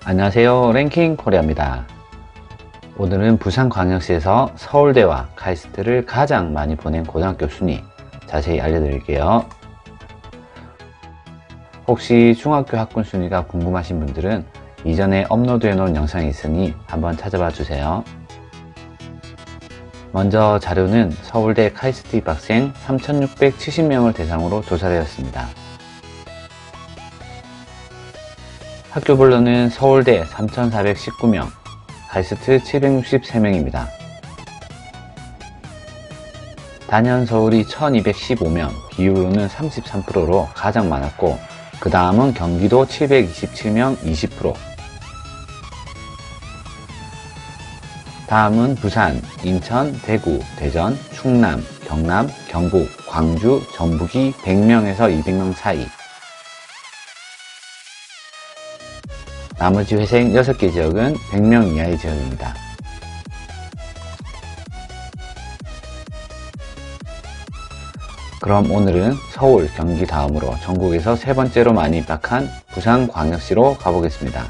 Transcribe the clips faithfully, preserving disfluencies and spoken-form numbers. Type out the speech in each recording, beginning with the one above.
안녕하세요, 랭킹 코리아입니다. 오늘은 부산광역시에서 서울대와 카이스트를 가장 많이 보낸 고등학교 순위 자세히 알려드릴게요. 혹시 중학교 학군 순위가 궁금하신 분들은 이전에 업로드해 놓은 영상이 있으니 한번 찾아봐 주세요. 먼저 자료는 서울대 카이스트 입학생 삼천육백칠십 명을 대상으로 조사되었습니다. 학교별로는 서울대 삼천사백십구 명, 카이스트 칠백육십삼 명입니다. 단연 서울이 천이백십오 명, 비율로는 삼십삼 퍼센트로 가장 많았고, 그 다음은 경기도 칠백이십칠 명 이십 퍼센트, 다음은 부산, 인천, 대구, 대전, 충남, 경남, 경북, 광주, 전북이 백 명에서 이백 명 사이, 나머지 회생 여섯 개 지역은 백 명 이하의 지역입니다. 그럼 오늘은 서울, 경기 다음으로 전국에서 세 번째로 많이 입학한 부산광역시로 가보겠습니다.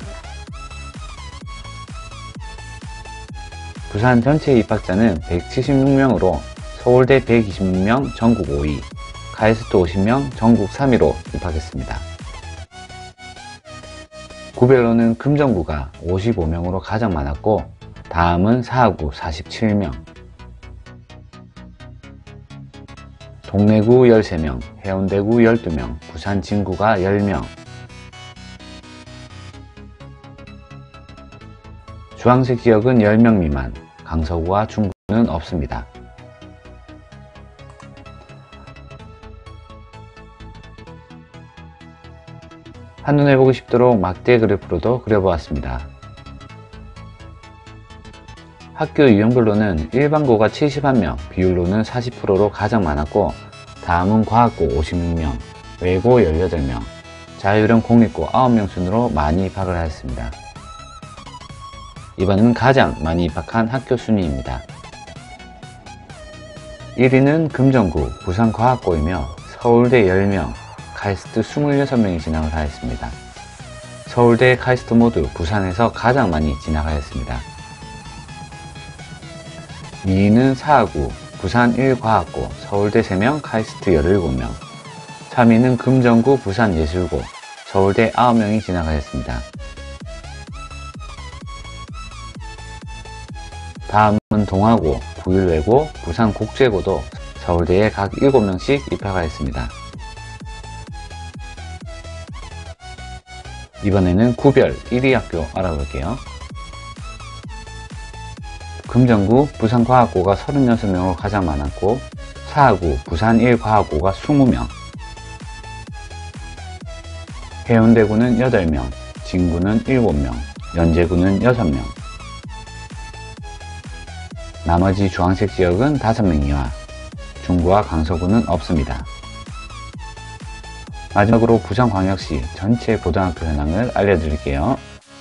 부산 전체 입학자는 백칠십육 명으로 서울대 백이십육 명, 전국 오 위, 카이스트 오십 명, 전국 삼 위로 입학했습니다. 구별로는 금정구가 오십오 명으로 가장 많았고, 다음은 사하구 사십칠 명, 동래구 열세 명, 해운대구 열두 명, 부산 진구가 십 명, 주황색 지역은 십 명 미만, 강서구와 중구는 없습니다. 한눈에 보기 쉽도록 막대 그래프로도 그려보았습니다. 학교 유형별로는 일반고가 칠십일 명, 비율로는 사십 퍼센트로 가장 많았고, 다음은 과학고 오십육 명, 외고 열여덟 명, 자율형 공립고 아홉 명 순으로 많이 입학을 하였습니다. 이번에는 가장 많이 입학한 학교 순위입니다. 일 위는 금정구 부산과학고이며 서울대 십 명, 카이스트 이십육 명이 진학을 하였습니다. 서울대, 카이스트 모두 부산에서 가장 많이 진학하였습니다. 이 위는 사하구 부산 일 과학고 서울대 세 명, 카이스트 십칠 명, 삼 위는 금정구 부산예술고 서울대 아홉 명이 진학하였습니다. 다음은 동아고, 부일외고, 부산국제고도 서울대에 각 일곱 명씩 입학하였습니다. 이번에는 구별 일 위 학교 알아볼게요. 금정구 부산과학고가 삼십육 명으로 가장 많았고, 사하구 부산 일 과학고가 이십 명, 해운대구는 여덟 명, 진구는 일곱 명, 연제구는 여섯 명, 나머지 주황색 지역은 다섯 명 이하, 중구와 강서구는 없습니다. 마지막으로 부산광역시 전체 고등학교 현황을 알려드릴게요.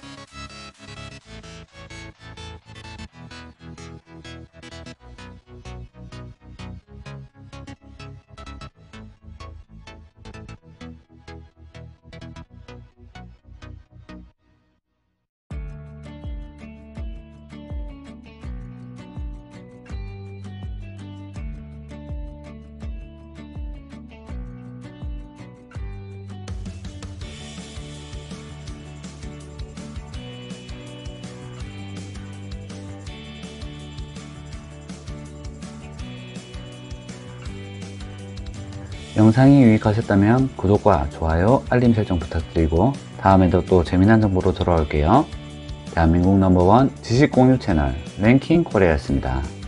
영상이 유익하셨다면 구독과 좋아요, 알림 설정 부탁드리고 다음에도 또 재미난 정보로 돌아올게요. 대한민국 넘버원 지식공유 채널 랭킹 코리아였습니다.